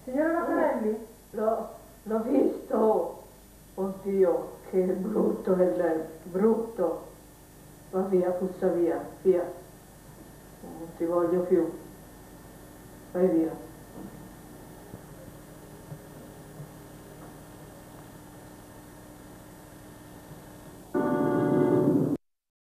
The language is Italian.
Signora Raffaelli? L'ho visto. Oddio, che brutto è lei, brutto. Va via, puzza via, via. Non ti voglio più. Vai via.